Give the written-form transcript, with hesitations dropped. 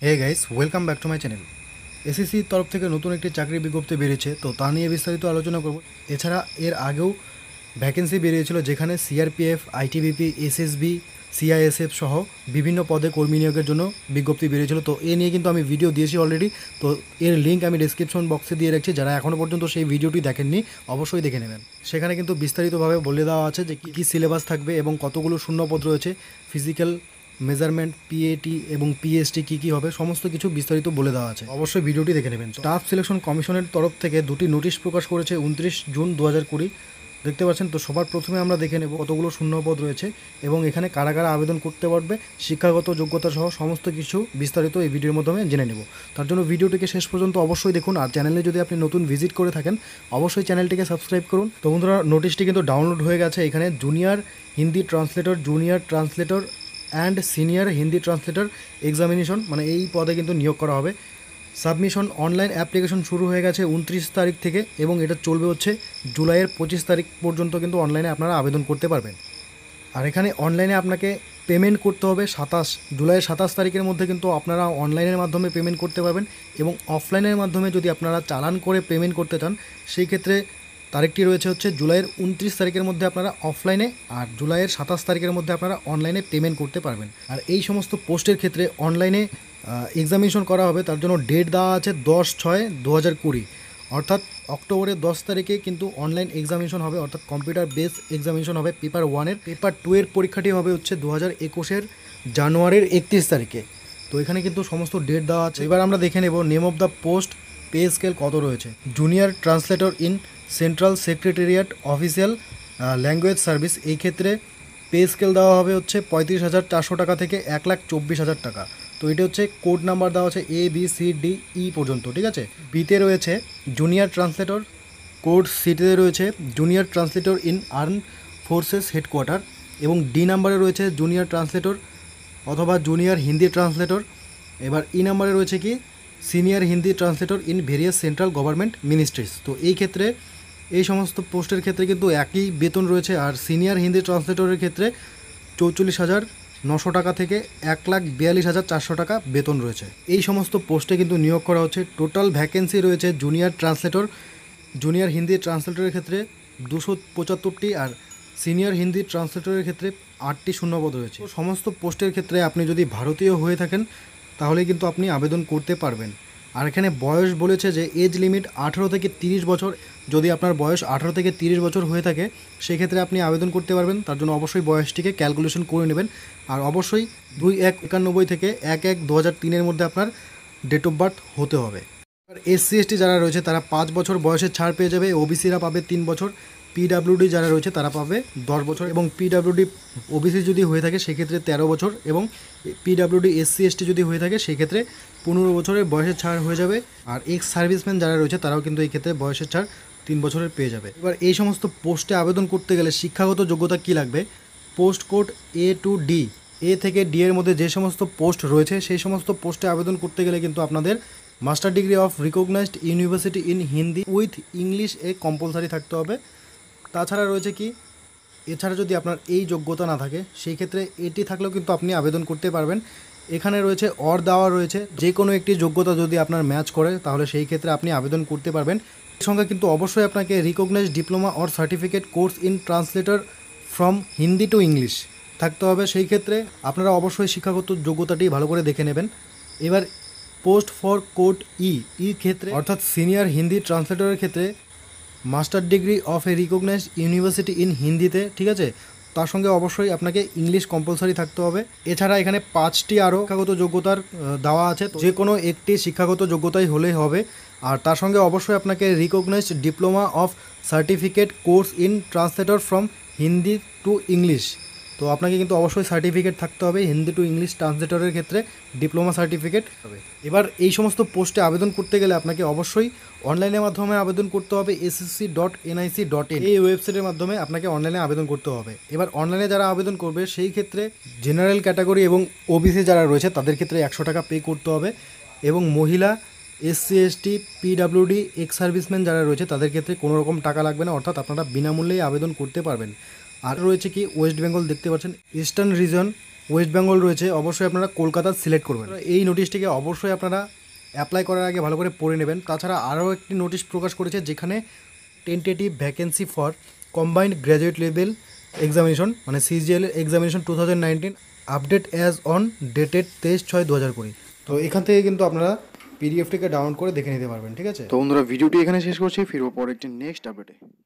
Hey guys, welcome back to my channel. এসএসসির তরফ থেকে নতুন একটি চাকরির বিজ্ঞপ্তি বেরিয়েছে, তো তা নিয়ে বিস্তারিত আলোচনা করব। এছাড়া এর আগেও ভ্যাকেন্সি বেরিয়েছিল, যেখানে সিআরপিএফ, আইটিবিপি, এসএসবি, সিআইএসএফ সহ বিভিন্ন পদে কর্মী নিয়োগের জন্য বিজ্ঞপ্তি বেরিয়েছিল। তো এ নিয়ে কিন্তু আমি ভিডিও দিয়েছি অলরেডি, তো এর লিঙ্ক আমি ডিসক্রিপশন বক্সে দিয়ে রাখছি। যারা এখনও পর্যন্ত সেই ভিডিওটি দেখেননি অবশ্যই দেখে নেবেন। সেখানে কিন্তু বিস্তারিতভাবে বলে দেওয়া আছে যে কী কী সিলেবাস থাকবে এবং কতগুলো শূন্যপদ রয়েছে, ফিজিক্যাল মেজারমেন্ট, পিএটি এবং পিএসটি কী কী হবে, সমস্ত কিছু বিস্তারিত বলে দেওয়া আছে। অবশ্যই ভিডিওটি দেখে নেবেন। স্টাফ সিলেকশন কমিশনের তরফ থেকে দুটি নোটিশ প্রকাশ করেছে 29 জুন 2020। দেখতে পাচ্ছেন। তো সবার প্রথমে আমরা দেখে নেব কতগুলো শূন্যপদ রয়েছে এবং এখানে কারা কারা আবেদন করতে পারবে, শিক্ষাগত যোগ্যতা সহ সমস্ত কিছু বিস্তারিত এই ভিডিওর মাধ্যমে জেনে নেব। তার জন্য ভিডিওটিকে শেষ পর্যন্ত অবশ্যই দেখুন। আর চ্যানেলে যদি আপনি নতুন ভিজিট করে থাকেন অবশ্যই চ্যানেলটিকে সাবস্ক্রাইব করুন। তো বন্ধুরা, নোটিশটি কিন্তু ডাউনলোড হয়ে গেছে। এখানে junior Hindi translator, junior translator and senior Hindi translator examination, মানে এই পদে কিন্তু নিয়োগ করা হবে। সাবমিশন অনলাইন অ্যাপ্লিকেশন শুরু হয়ে গেছে 29 তারিখ থেকে এবং এটা চলবে হচ্ছে জুলাইয়ের 25 তারিখ পর্যন্ত কিন্তু অনলাইনে আপনারা আবেদন করতে পারবেন। আর এখানে অনলাইনে আপনাকে পেমেন্ট করতে হবে জুলাইয়ের 27 তারিখের মধ্যে কিন্তু আপনারা অনলাইনের মাধ্যমে পেমেন্ট করতে পারবেন। এবং অফলাইনের মাধ্যমে যদি আপনারা চালান করে পেমেন্ট করতে চান, সেই ক্ষেত্রে তারিখটি রয়েছে হচ্ছে জুলাইয়ের 29 তারিখের মধ্যে আপনারা অফলাইনে, আর জুলাইয়ের 27 তারিখের মধ্যে আপনারা অনলাইনে পেমেন্ট করতে পারবেন। আর এই সমস্ত পোস্টের ক্ষেত্রে অনলাইনে এক্সামিনেশন করা হবে, তার জন্য ডেট দেওয়া আছে 10/6/2020, অর্থাৎ অক্টোবরের 10 তারিখে কিন্তু অনলাইন এক্সামিনেশন হবে, অর্থাৎ কম্পিউটার বেস এক্সামিনেশন হবে। পেপার 1-এর, পেপার 2-এর পরীক্ষাটি হবে হচ্ছে 2021-এর জানুয়ারির 31 তারিখে। তো এখানে কিন্তু সমস্ত ডেট দেওয়া আছে। এবার আমরা দেখে নেব name of the post, pay scale কত রয়েছে। Junior translator in central secretariat official language service, এই ক্ষেত্রে পে স্কেল দেওয়া হবে হচ্ছে 35,400 টাকা থেকে 1,24,000 টাকা। তো এটা হচ্ছে কোড নাম্বার দেওয়া আছে ABCDE পর্যন্ত, ঠিক আছে। বিতে রয়েছে জুনিয়র ট্রান্সলেটর, কোড সিতে রয়েছে junior translator in arm forces headquarter, এবং ডি নাম্বারে রয়েছে জুনিয়র ট্রান্সলেটর অথবা জুনিয়র হিন্দি ট্রান্সলেটর। এবার ই নাম্বারে রয়েছে কি senior Hindi translator in various central government ministries. তো এই ক্ষেত্রে এই সমস্ত পোস্টের ক্ষেত্রে কিন্তু একই বেতন রয়েছে। আর সিনিয়র হিন্দি ট্রান্সলেটরের ক্ষেত্রে 44,900 টাকা থেকে 1,42,400 টাকা বেতন রয়েছে। এই সমস্ত পোস্টে কিন্তু নিয়োগ করা হচ্ছে। টোটাল ভ্যাকেন্সি রয়েছে জুনিয়র ট্রান্সলেটর, জুনিয়র হিন্দি ট্রান্সলেটরের ক্ষেত্রে 275টি, আর সিনিয়র হিন্দি ট্রান্সলেটরের ক্ষেত্রে 8টি শূন্যপদ রয়েছে। সমস্ত পোস্টের ক্ষেত্রে আপনি যদি ভারতীয় হয়ে থাকেন তাহলে কিন্তু আপনি আবেদন করতে পারবেন। আর এখানে বয়স বলেছে যে এজ লিমিট 18 থেকে 30 বছর। যদি আপনার বয়স 18 থেকে 30 বছর হয়ে থাকে সেক্ষেত্রে আপনি আবেদন করতে পারবেন। তার জন্য অবশ্যই বয়সটিকে ক্যালকুলেশন করে নেবেন। আর অবশ্যই 2/1/91 থেকে 1/1/2003-এর মধ্যে আপনার ডেট অফ বার্থ হতে হবে। আর SC/ST যারা রয়েছে তারা 5 বছর বয়সের ছাড় পেয়ে যাবে। ওবিসিরা পাবে 3 বছর। পিডাব্লিউডি যারা রয়েছে তারা পাবে 10 বছর, এবং পিডাব্লিউডি ওবিসি যদি হয়ে থাকে সেক্ষেত্রে 13 বছর, এবং পিডাব্লিউডি SC/ST যদি হয়ে থাকে সেক্ষেত্রে 15 বছরের বয়সের ছাড় হয়ে যাবে। আর এক্স সার্ভিসম্যান যারা রয়েছে তারাও কিন্তু এই ক্ষেত্রে বয়সের ছাড় 3 বছরের পেয়ে যাবে। এবার এই সমস্ত পোস্টে আবেদন করতে গেলে শিক্ষাগত যোগ্যতা কী লাগবে? Post code A to D, A থেকে D এর মধ্যে যে সমস্ত পোস্ট রয়েছে সেই সমস্ত পোস্টে আবেদন করতে গেলে কিন্তু আপনাদের master degree of recognised university in Hindi with English compulsory থাকতে হবে। তাছাড়া রয়েছে কি, এছাড়া যদি আপনার এই যোগ্যতা না থাকে সেই ক্ষেত্রে এটি থাকলেও কিন্তু আপনি আবেদন করতে পারবেন। এখানে রয়েছে অর দেওয়া রয়েছে, যে কোনো একটি যোগ্যতা যদি আপনার ম্যাচ করে তাহলে সেই ক্ষেত্রে আপনি আবেদন করতে পারবেন। এর সঙ্গে কিন্তু অবশ্যই আপনাকে recognised diploma or certificate course in translator from Hindi to English থাকতে হবে। সেই ক্ষেত্রে আপনারা অবশ্যই শিক্ষাগত যোগ্যতাটি ভালো করে দেখে নেবেন। এবার পোস্ট ফর কোড ই ক্ষেত্রে, অর্থাৎ সিনিয়র হিন্দি ট্রান্সলেটরের ক্ষেত্রে master degree of recognised university in হিন্দিতে, ঠিক আছে। তার সঙ্গে অবশ্যই আপনাকে ইংলিশ কম্পালসারি থাকতে হবে। এছাড়া এখানে 5টি আরও শিক্ষাগত যোগ্যতার দেওয়া আছে, যে কোনো একটি শিক্ষাগত যোগ্যতাই হলেই হবে। আর তার সঙ্গে অবশ্যই আপনাকে recognised diploma of certificate course in translator from Hindi to English. তো আপনাকে কিন্তু অবশ্যই সার্টিফিকেট থাকতে হবে হিন্দি টু ইংলিশ ট্রান্সলেটরের ক্ষেত্রে, ডিপ্লোমা সার্টিফিকেট হবে। এবার এই সমস্ত পোস্টে আবেদন করতে গেলে আপনাকে অবশ্যই অনলাইনের মাধ্যমে আবেদন করতে হবে। ssc.nic.in এই ওয়েবসাইটের মাধ্যমে আপনাকে অনলাইনে আবেদন করতে হবে। এবার অনলাইনে যারা আবেদন করবে সেই ক্ষেত্রে জেনারেল ক্যাটাগরি এবং ওবিসি যারা রয়েছে তাদের ক্ষেত্রে 100 টাকা পে করতে হবে, এবং মহিলা, SC/ST, পিডাব্লিউডি, এক্স সার্ভিসম্যান যারা রয়েছে তাদের ক্ষেত্রে কোনো রকম টাকা লাগবে না, অর্থাৎ আপনারা বিনামূল্যেই আবেদন করতে পারবেন। আর রয়েছে কি ওয়েস্ট বেঙ্গল দেখতে পাচ্ছেন, ইস্টার্ন রিজন ওয়েস্ট বেঙ্গল রয়েছে, অবশ্যই আপনারা কলকাতা সিলেক্ট করবেন। এই নোটিশটিকে অবশ্যই আপনারা অ্যাপ্লাই করার আগে ভালো করে পড়ে নেবেন। তাছাড়া আরও একটি নোটিশ প্রকাশ করেছে যেখানে tentative vacancy for combined graduate level examination মানে CGL examination 2019 update as on dated 23/6/2020। তো এখান থেকে কিন্তু আপনারা পিডিএফটিকে ডাউনলোড করে দেখে নিতে পারবেন। ঠিক আছে, তো বন্ধুরা ভিডিওটি এখানে শেষ করছি, ফিরবো পরে একটি নেক্সট আপডেটে।